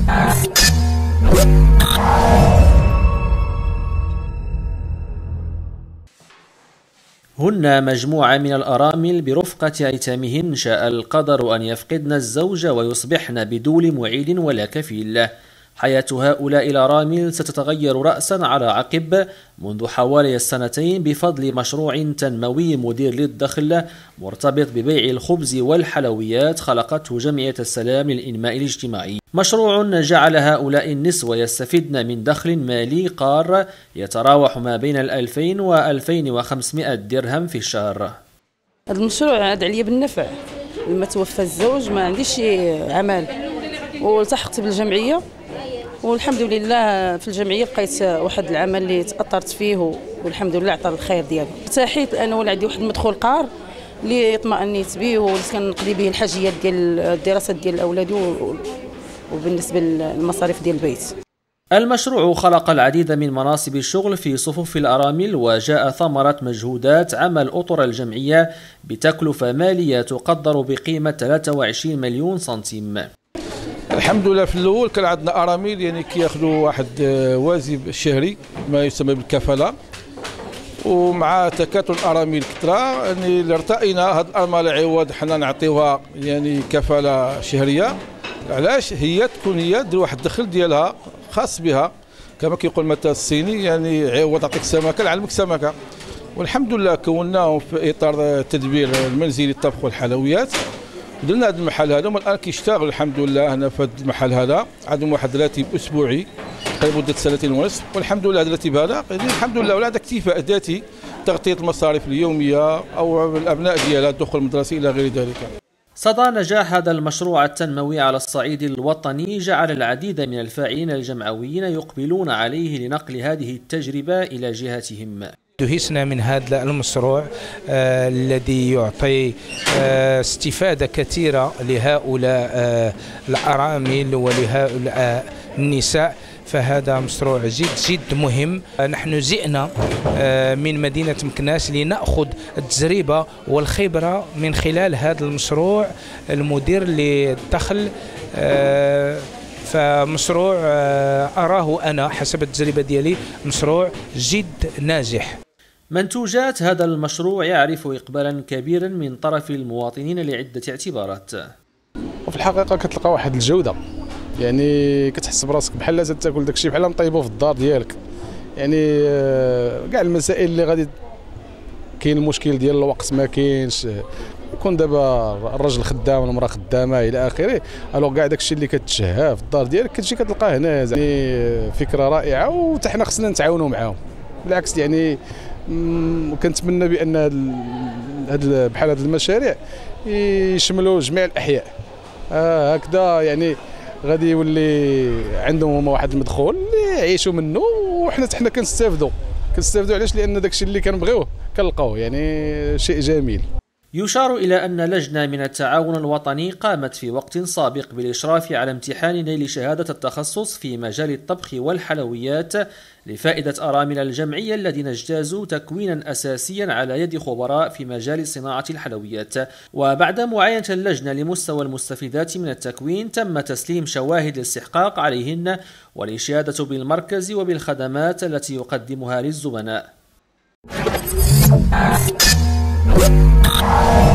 هن مجموعة من الأرامل برفقة أيتامهن شاء القدر أن يفقدن الزوج ويصبحن بدون معيل ولا كفيل. حياة هؤلاء الأرامل ستتغير رأسا على عقب منذ حوالي السنتين بفضل مشروع تنموي مدير للدخل مرتبط ببيع الخبز والحلويات خلقته جمعية السلام للإنماء الاجتماعي. مشروع جعل هؤلاء النسوة يستفدن من دخل مالي قار يتراوح ما بين 2000 و 2500 درهم في الشهر. هذا المشروع عاد عليا بالنفع. لما توفى الزوج ما عنديش عمل والتحقت بالجمعية، والحمد لله في الجمعيه لقيت واحد العمل اللي تاثرت فيه والحمد لله عطى الخير ديالو. ارتحيت انا ولا عندي واحد المدخول قار اللي اطمئنيت به واللي كنقضي به الحاجيات ديال الدراسات ديال الاولاد وبالنسبه للمصاريف ديال البيت. المشروع خلق العديد من مناصب الشغل في صفوف الأرامل، وجاء ثمرة مجهودات عمل أطر الجمعية بتكلفة مالية تقدر بقيمة 23 مليون سنتيم. الحمد لله في الاول كان عندنا ارامل يعني كياخذوا واحد واجب شهري ما يسمى بالكفاله، ومع تكاثر الارامل كثره يعني ارتئينا هذه الارمله عوض حنا نعطيوها يعني كفاله شهريه. علاش؟ هي تكون هي دير واحد الدخل ديالها خاص بها كما كيقول المثل الصيني، يعني عوض تعطيك سمكه نعلمك سمكه. والحمد لله كوناهم في اطار التدبير المنزلي الطبخ والحلويات، درنا هذا المحل هذا والان كيشتغل الحمد لله. هنا في هذا المحل هذا عندهم واحد راتب اسبوعي قريب مده 2 سنين ونصف، والحمد لله هذا الراتب هذا الحمد لله ولا هذا اكتفاء ذاتي، تغطيه المصاريف اليوميه او الابناء ديالها الدخول المدرسي الى غير ذلك. صدى نجاح هذا المشروع التنموي على الصعيد الوطني جعل العديد من الفاعلين الجمعويين يقبلون عليه لنقل هذه التجربة إلى جهاتهم. دهشنا من هذا المشروع الذي يعطي استفادة كثيرة لهؤلاء الأرامل ولهؤلاء النساء، فهذا مشروع جد مهم. نحن جئنا من مدينة مكناس لنأخذ التجربة والخبرة من خلال هذا المشروع المدير للدخل، فمشروع أراه أنا حسب التجربة ديالي مشروع جد ناجح. منتوجات هذا المشروع يعرف إقبالا كبيرا من طرف المواطنين لعدة اعتبارات. وفي الحقيقة كتلقى واحد الجودة، يعني كتحس براسك بحال تاكل داكشي بحال مطيبو في الدار ديالك. يعني كاع المسائل اللي غادي كاين المشكل ديال الوقت ما كاينش، يكون دابا الراجل خدام والمراه خدامه الى اخره، الوغ كاع داكشي اللي كتشهاه في الدار ديالك كتجي كتلقاه هنا. يعني فكره رائعه وحتى حنا خصنا نتعاونوا معاهم. بالعكس يعني كنتمنى بان بحال هاد المشاريع يشملوا جميع الاحياء. هكذا يعني غادي يولي عندهم هما واحد المدخول اللي يعيشوا منه، وحنا كنستافدوا علاش؟ لان داكشي اللي كنبغيوه كنلقاوه، يعني شيء جميل. يشار إلى أن لجنة من التعاون الوطني قامت في وقت سابق بالإشراف على امتحان نيل شهادة التخصص في مجال الطبخ والحلويات لفائدة أرامل الجمعية الذين اجتازوا تكوينا أساسيا على يد خبراء في مجال صناعة الحلويات. وبعد معاينة اللجنة لمستوى المستفيدات من التكوين تم تسليم شواهد الاستحقاق عليهن والإشادة بالمركز وبالخدمات التي يقدمها للزبناء.